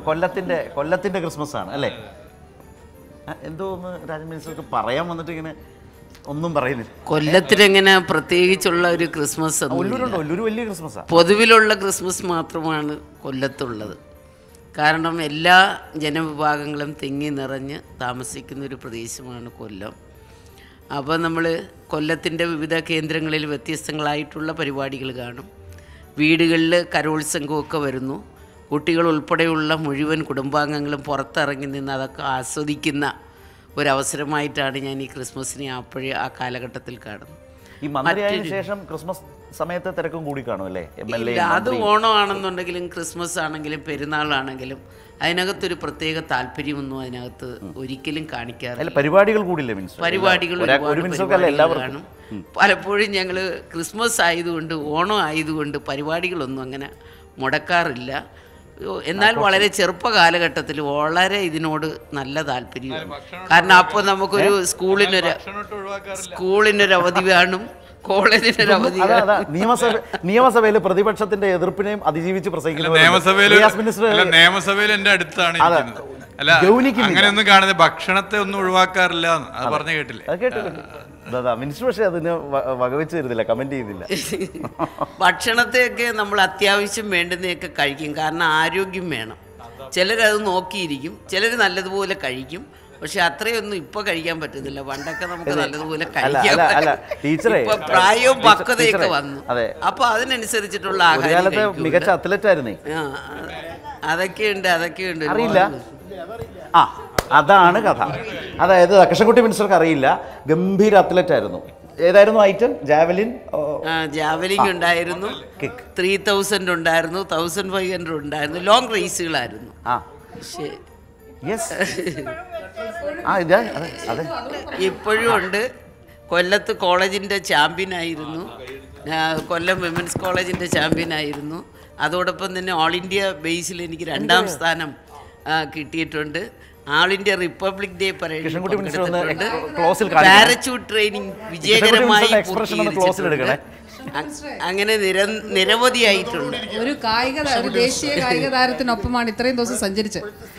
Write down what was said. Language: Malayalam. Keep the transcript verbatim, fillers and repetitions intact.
കൊല്ലത്തിന്റെ കൊല്ലത്തിന്റെ ക്രിസ്മസ് ആണ് അല്ലേ? എന്തോ ഒന്ന് രാജൻ മിനിസ്റ്റർക്ക് പറയാൻ വന്നിട്ട് ഇങ്ങനെ ഒന്നും പറയുന്നില്ല. കൊല്ലത്തിനെങ്ങനെ പ്രത്യേകിച്ചുള്ള ഒരു ക്രിസ്മസ് ഒല്ലൂരുണ്ടോ? ഒല്ലൂര് വലിയ ക്രിസ്മസാണ്. പൊതുവിലുള്ള ക്രിസ്മസ് മാത്രമാണ് കൊല്ലത്തുള്ളത്. കാരണം എല്ലാ ജനവിഭാഗങ്ങളും തിങ്ങി നിറഞ്ഞ് താമസിക്കുന്ന ഒരു പ്രദേശമാണ് കൊല്ലം. അപ്പോൾ നമ്മൾ കൊല്ലത്തിൻ്റെ വിവിധ കേന്ദ്രങ്ങളിൽ വ്യത്യസ്തങ്ങളായിട്ടുള്ള പരിപാടികൾ കാണും. വീടുകളിൽ കരോത്സംഗമൊക്കെ വരുന്നു. കുട്ടികൾ ഉൾപ്പെടെയുള്ള മുഴുവൻ കുടുംബാംഗങ്ങളും പുറത്തിറങ്ങി നിന്ന് അതൊക്കെ ആസ്വദിക്കുന്ന ഒരവസരമായിട്ടാണ് ഞാൻ ഈ ക്രിസ്മസിനെ അപ്പോഴേ ആ കാലഘട്ടത്തിൽ കാണുന്നത്. ഈ മന്ത്രിയായതിനു ശേഷം ക്രിസ്മസ് സമയത്തെ തിരക്കും കൂടി കാണും അല്ലേ? അത് ഓണമാണെന്നുണ്ടെങ്കിലും ക്രിസ്മസ് ആണെങ്കിലും പെരുന്നാളാണെങ്കിലും അതിനകത്തൊരു പ്രത്യേക താല്പര്യമൊന്നും അതിനകത്ത് ഒരിക്കലും കാണിക്കാറില്ല. പരിപാടികൾ കൂടില്ലേ? പരിപാടികൾ കാണും. പലപ്പോഴും ഞങ്ങൾ ക്രിസ്മസ് ആയതുകൊണ്ട് ഓണം ആയതുകൊണ്ട് പരിപാടികളൊന്നും അങ്ങനെ മുടക്കാറില്ല. എന്നാൽ വളരെ ചെറുപ്പ കാലഘട്ടത്തിൽ വളരെ ഇതിനോട് നല്ല താല്പര്യമാണ്. കാരണം അപ്പോൾ നമുക്കൊരു സ്കൂളിനൊരു സ്കൂളിനൊരു അവധി വേണം, കോളേജിനൊരു അവധി. നിയമസഭ നിയമസഭയിൽ പ്രതിപക്ഷത്തിന്റെ എതിർപ്പിനെയും അതിജീവിച്ച് പ്രസംഗിക്കുന്നത് നിയമസഭയിൽ എന്റെ അടുത്താണ്. അല്ല അങ്ങനെയൊന്നും കാണുന്നത് ഭക്ഷണത്തെ ഒന്നും ഒഴിവാക്കാറില്ല അത് പറഞ്ഞു കേട്ടില്ലേ? മിനിസ്റ്റർ പക്ഷേ അതിന് വകവെച്ച് തരുന്നില്ല, കമന്റ് ചെയ്യുന്നില്ല. ഭക്ഷണത്തെയൊക്കെ നമ്മൾ അത്യാവശ്യം വേണ്ടുന്നതൊക്കെ കഴിക്കും. കാരണം ആരോഗ്യം വേണം. ചിലരത് നോക്കിയിരിക്കും, ചിലർ നല്ലതുപോലെ കഴിക്കും. പക്ഷെ അത്രയൊന്നും ഇപ്പൊ കഴിക്കാൻ പറ്റുന്നില്ല. പണ്ടൊക്കെ നമുക്ക് നല്ലതുപോലെ കഴിക്കാൻ പറ്റും. ഇപ്പൊ പ്രായവും പക്വതയൊക്കെ വന്നു. അപ്പൊ അതിനനുസരിച്ചിട്ടുള്ള ആഹാരം മികച്ച അത്ലറ്റ് ആയിരുന്നേ. അതൊക്കെയുണ്ട് അതൊക്കെയുണ്ട് അറിയില്ല. ആ അതാണ് കഥ. അതായത് കൃഷ്ണൻകുട്ടി മിനിസ്റ്റർക്ക് അറിയില്ല, ഗംഭീര അത്ലറ്റ് ആയിരുന്നു. ഏതായിരുന്നു ഐറ്റം? ജാവലിൻ ജാവലിംഗ് ഉണ്ടായിരുന്നു, ത്രീ തൗസൻഡ് ഉണ്ടായിരുന്നു, തൗസൻഡ് ഫൈവ് ഹൺഡ്രഡ് ഉണ്ടായിരുന്നു. ലോങ് റേസുകളായിരുന്നു. ഇപ്പോഴും ഉണ്ട്. കൊല്ലത്ത് കോളേജിൻ്റെ ചാമ്പ്യനായിരുന്നു, കൊല്ലം വിമൻസ് കോളേജിൻ്റെ ചാമ്പ്യനായിരുന്നു. അതോടൊപ്പം തന്നെ ഓൾ ഇന്ത്യ ബേസിൽ എനിക്ക് രണ്ടാം സ്ഥാനം കിട്ടിയിട്ടുണ്ട്. ആൾ ഇന്ത്യ റിപ്പബ്ലിക് ഡേ പരേഡിൽ പങ്കെടുത്തിട്ടുണ്ട്. പാരച്യൂട്ട് ട്രെയിനിങ് വിജയകരമായി പൂർത്തീകരിച്ചിട്ടുണ്ട്. അങ്ങനെ നിരവധിയായിട്ടുണ്ട്. ഒരു കായിക ദേശീയ കായിക താരത്തിനൊപ്പമാണ് ഇത്രയും ദിവസം സഞ്ചരിച്ചത്.